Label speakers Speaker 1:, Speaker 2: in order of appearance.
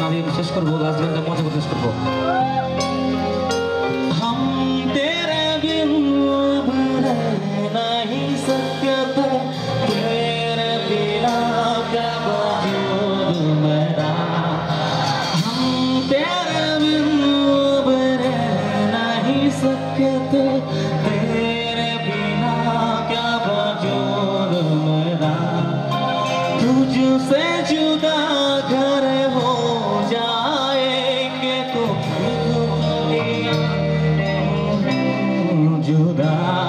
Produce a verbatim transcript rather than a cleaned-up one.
Speaker 1: শোনা দিয়ে শেষ করবো, লাস্ট গানটা মজা করে শেষ করবো। हम तेरे बिन अब रह नहीं सकते, तेरे बिना क्या वजूद मेरा। हम तेरे बिन अब रह नहीं सकते, तेरे बिना क्या वजूद मेरा। तुझसे जुदा घर हो जाएंगे तो जुदा